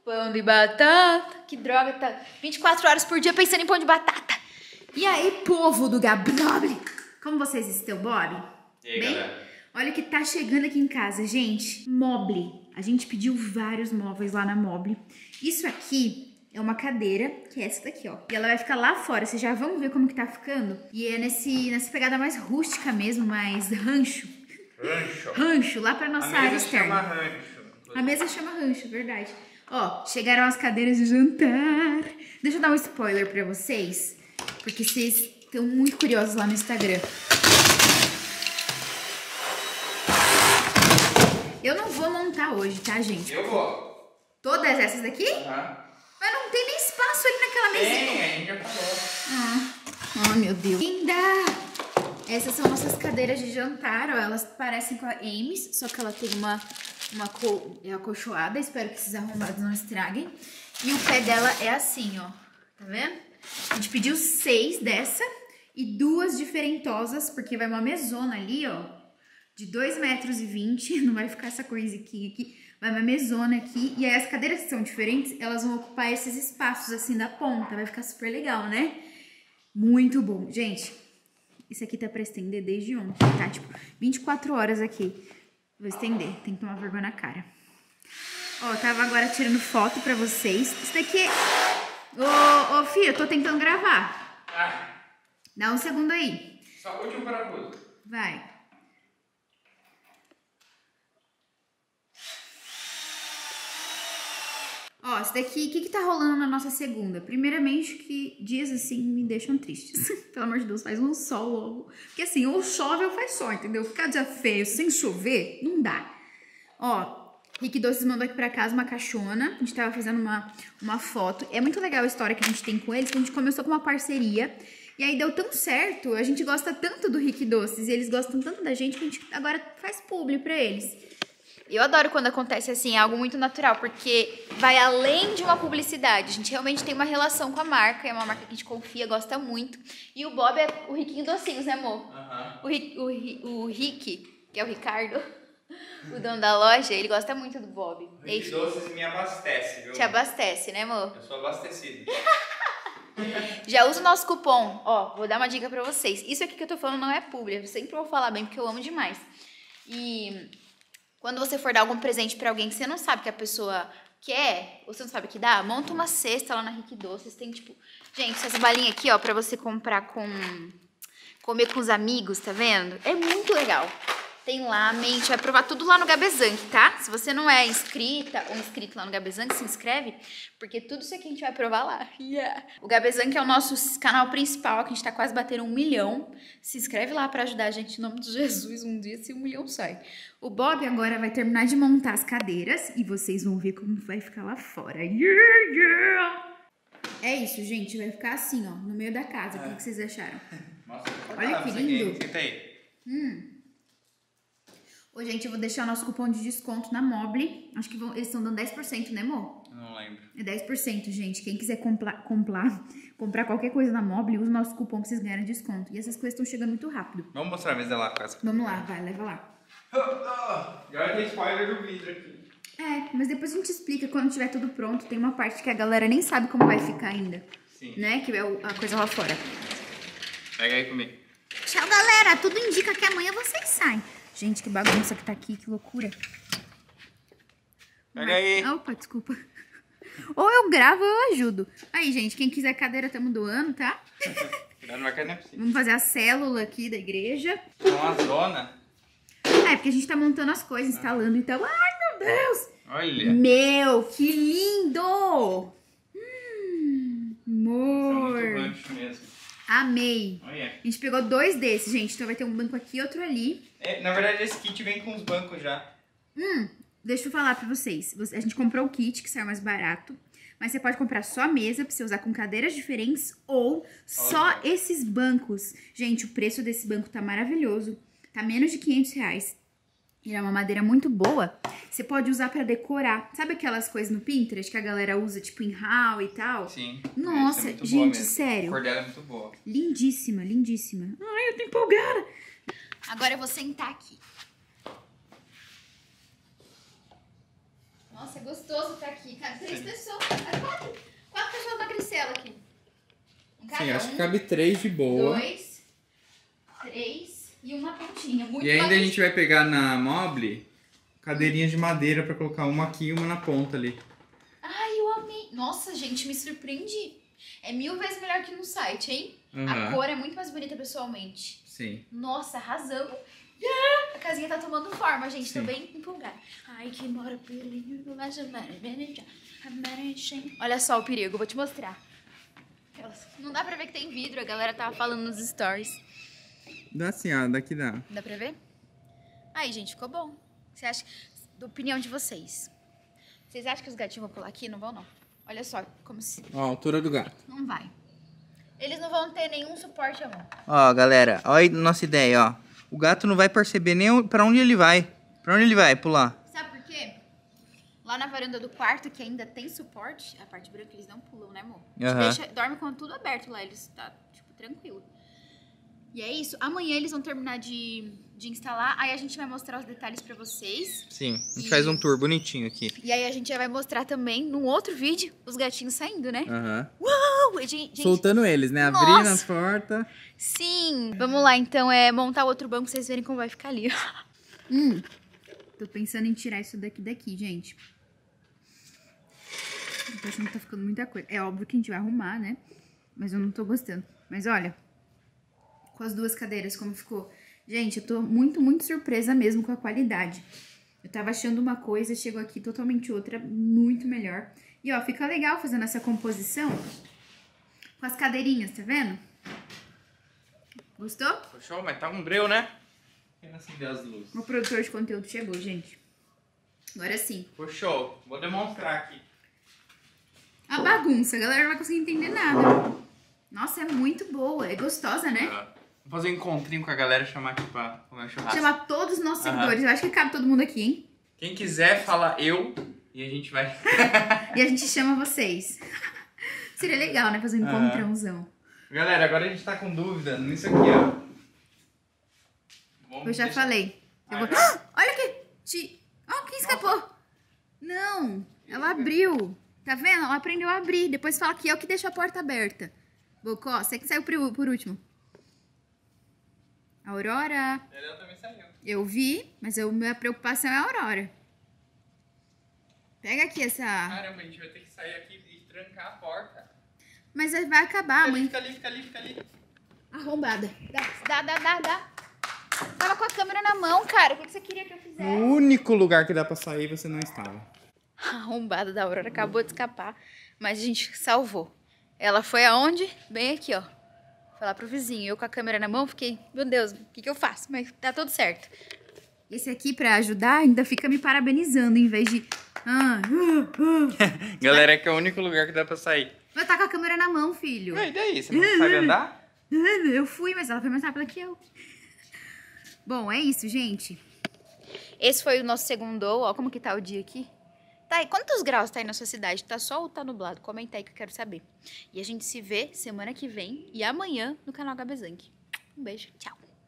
Pão de batata. Que droga, tá 24 horas por dia pensando em pão de batata. E aí, povo do Gabriel? Como vocês estão, Bob? E aí, bem? galera? Olha o que tá chegando aqui em casa, gente. Mobile. A gente pediu vários móveis lá na Mobile. Isso aqui é uma cadeira, que é essa daqui, ó. E ela vai ficar lá fora. Vocês já vão ver como que tá ficando. E é nessa pegada mais rústica mesmo, mais rancho. Rancho, lá pra nossa área externa. A mesa chama rancho, verdade. Ó, chegaram as cadeiras de jantar. Deixa eu dar um spoiler pra vocês, porque vocês estão muito curiosos lá no Instagram. Eu não vou montar hoje, tá, gente? Eu vou. Todas essas daqui? Aham. Mas não tem nem espaço ali naquela mesinha. Tem, a gente já falou. Ah, meu Deus. Linda! Essas são nossas cadeiras de jantar, ó. Elas parecem com a Ames, só que ela tem uma acolchoada. Espero que esses arrombados não estraguem. E o pé dela é assim, ó. Tá vendo? A gente pediu 6 dessa e 2 diferentosas, porque vai uma mesona ali, ó. De 2,20 m, não vai ficar essa coisinha aqui, vai uma mesona aqui, e aí as cadeiras que são diferentes, elas vão ocupar esses espaços assim da ponta, vai ficar super legal, né? Muito bom. Gente, isso aqui tá pra estender desde ontem, tá? Tipo, 24 horas aqui. Vou estender, tem que tomar vergonha na cara. Ó, tava agora tirando foto pra vocês. Isso daqui é... Ô, filho, eu tô tentando gravar. Dá um segundo aí. Só o último parafuso. Vai. Ó, isso daqui, o que tá rolando na nossa segunda? Primeiramente, que dias assim me deixam tristes. Pelo amor de Deus, faz um sol logo. Porque assim, ou chove ou faz sol, entendeu? Ficar dia feio sem chover, não dá. Ó, Rick Doces mandou aqui pra casa uma caixona. A gente tava fazendo uma foto. É muito legal a história que a gente tem com eles, que a gente começou com uma parceria. E aí deu tão certo, a gente gosta tanto do Rick Doces e eles gostam tanto da gente que a gente agora faz publi pra eles. Eu adoro quando acontece assim, algo muito natural, porque vai além de uma publicidade. A gente realmente tem uma relação com a marca, é uma marca que a gente confia, gosta muito. E o Bob é o Riquinho Docinhos, né, amor? O Rick, que é o Ricardo, o dono da loja, ele gosta muito do Bob. O Rick Doces me abastece, viu? Te abastece, né, amor? Eu sou abastecido. Já usa o nosso cupom. Ó, vou dar uma dica pra vocês. Isso aqui que eu tô falando não é publi, eu sempre vou falar bem, porque eu amo demais. E... quando você for dar algum presente pra alguém que você não sabe que a pessoa quer, ou você não sabe o que dá, monta uma cesta lá na Rick Doces. Tem tipo... gente, essa balinha aqui, ó, pra você comprar comer com os amigos, tá vendo? É muito legal. Tem lá, a gente vai provar tudo lá no Gabezank, tá? Se você não é inscrita ou inscrito lá no Gabezank, se inscreve, porque tudo isso aqui a gente vai provar lá. Yeah. O Gabezank é o nosso canal principal, que a gente tá quase batendo 1 milhão. Se inscreve lá pra ajudar a gente, em nome de Jesus, um dia se 1 milhão sai. O Bob agora vai terminar de montar as cadeiras e vocês vão ver como vai ficar lá fora. Yeah, yeah. É isso, gente, vai ficar assim, ó, no meio da casa. O que vocês acharam? Nossa, olha que lindo. Senta aí. Ô, gente, eu vou deixar o nosso cupom de desconto na Mobile. Acho que eles estão dando 10%, né, amor? Eu não lembro. É 10%, gente. Quem quiser comprar qualquer coisa na Mobile, usa o nosso cupom que vocês ganham desconto. E essas coisas estão chegando muito rápido. Vamos mostrar a mesa lá com essa. Vamos lá, vai, leva lá. Agora tem spoiler do vidro aqui. É, mas depois a gente explica quando tiver tudo pronto. Tem uma parte que a galera nem sabe como vai ficar ainda. Sim. Né? Que é a coisa lá fora. Pega aí comigo. Tchau, galera. Tudo indica que amanhã vocês saem. Gente, que bagunça que tá aqui, que loucura. Pega aí. Opa, desculpa. Ou eu gravo ou eu ajudo. Aí, gente, quem quiser cadeira, estamos doando, tá? Cuidado, não vai cair, não é possível. Vamos fazer a célula aqui da igreja. Uma zona. É, porque a gente tá montando as coisas, instalando, então... ai, meu Deus! Olha. Meu, que lindo! Amor. É muito rancho mesmo. Amei. Olha. A gente pegou 2 desses, gente. Então vai ter um banco aqui e outro ali. É, na verdade, esse kit vem com os bancos já. Deixa eu falar pra vocês. A gente comprou o kit, que saiu mais barato. Mas você pode comprar só a mesa, pra você usar com cadeiras diferentes. Ou só esses bancos. Gente, o preço desse banco tá maravilhoso. Tá menos de R$500. Ele é uma madeira muito boa. Você pode usar pra decorar. Sabe aquelas coisas no Pinterest que a galera usa, tipo em hall e tal? Sim. Nossa, é gente, sério. A cor dela é muito boa. Lindíssima, lindíssima. Ai, eu tô empolgada. Agora eu vou sentar aqui. Ó. Nossa, é gostoso estar aqui. Cabe 3 pessoas. Quatro pessoas na Grisela aqui. Sim, acho que cabe 3 de boa. 2, 3 e uma pontinha. Muito E ainda a bacana. gente vai pegar na Mobile cadeirinhas de madeira pra colocar uma aqui e uma na ponta ali. Ai, eu amei. Nossa, gente, me surpreendi. É 1000 vezes melhor que no site, hein? A Aham. cor é muito mais bonita pessoalmente. Sim. Nossa, arrasamos. A casinha tá tomando forma, gente. Tô Sim. bem empolgada. Ai, que mora perigo. Olha só o perigo, vou te mostrar. Não dá pra ver que tem vidro, a galera tava falando nos stories. Dá sim, ó, daqui dá. Dá pra ver? Aí, gente, ficou bom. Você acha? Da opinião de vocês. Vocês acham que os gatinhos vão pular aqui? Não vão, não. Olha só, como se... Ó, a altura do gato. Não vai. Eles não vão ter nenhum suporte à mão. Ó, galera, olha a nossa ideia, ó. O gato não vai perceber nem pra onde ele vai. Pra onde ele vai pular? Sabe por quê? Lá na varanda do quarto, que ainda tem suporte, a parte branca eles não pulam, né, amor? A gente Aham. dorme com tudo aberto lá, eles tá, tipo, tranquilo. E é isso. Amanhã eles vão terminar de instalar, aí a gente vai mostrar os detalhes pra vocês. Sim, a gente faz um tour bonitinho aqui. E aí a gente já vai mostrar também, num outro vídeo, os gatinhos saindo, né? Aham. Uau! Gente, Soltando eles, né? Nossa. Abrindo a porta. sim! Vamos lá, então, montar outro banco pra vocês verem como vai ficar ali. Tô pensando em tirar isso daqui, gente. Tô pensando que tá ficando muita coisa. É óbvio que a gente vai arrumar, né? Mas eu não tô gostando. Mas olha, com as duas cadeiras, como ficou. Gente, eu tô muito, muito surpresa mesmo com a qualidade. Eu tava achando uma coisa, chegou aqui totalmente outra, muito melhor. E ó, fica legal fazendo essa composição com as cadeirinhas, tá vendo? Gostou? Show, mas tá um breu, né? Quero acender as luzes. O produtor de conteúdo chegou, gente. Agora sim. Ficou show. Vou demonstrar aqui. A bagunça, a galera não vai conseguir entender nada. Nossa, é muito boa, é gostosa, né? Vou fazer um encontrinho com a galera e chamar aqui pra comer um churrasco. Chamar todos os nossos Aham. seguidores. Eu acho que cabe todo mundo aqui, hein? Quem quiser, fala eu e a gente vai... E a gente chama vocês. Seria legal, né? Fazer um encontrãozão. Galera, agora a gente tá com dúvida nisso aqui, ó. Vamos Eu já deixar- falei. Eu vou... Ah, Olha aqui! Oh, quem escapou? Não, ela abriu. Tá vendo? Ela aprendeu a abrir. Depois fala que eu que deixo a porta aberta. Bocó, você que saiu por último. Aurora. Ela também saiu. Eu vi, mas minha preocupação é a Aurora. Pega aqui essa... Caramba, a gente vai ter que sair aqui e trancar a porta. Mas aí vai acabar, mãe. Fica ali, fica ali, fica ali. Arrombada. Dá. Tava com a câmera na mão, cara. O que você queria que eu O fizesse? único lugar que dá pra sair, você não estava. A arrombada da Aurora acabou de escapar, mas a gente salvou. Ela foi aonde? Bem aqui, ó. Foi lá pro vizinho. Eu com a câmera na mão fiquei, meu Deus, o que eu faço? Mas tá tudo certo. Esse aqui, pra ajudar, ainda fica me parabenizando, em vez de... Galera, é que é o único lugar que dá pra sair. Vai tá com a câmera na mão, filho. E daí? Você não sabe andar? Eu fui, mas ela foi mais rápida que eu. Bom, é isso, gente. Esse foi o nosso segundo, ó, como que tá o dia aqui? Tá aí, quantos graus tá aí na sua cidade? Tá sol ou tá nublado? Comenta aí que eu quero saber. E a gente se vê semana que vem e amanhã no canal Gabezank. Um beijo, tchau.